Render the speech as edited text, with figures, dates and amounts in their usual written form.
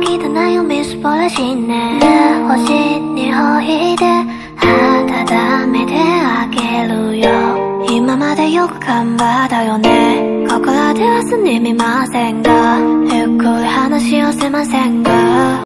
いてないよみすぼらしいね。星にほいで温めてあげるよ。今までよく頑張ったよね。ここらではすにみませんが、ゆっくり話をせませんが。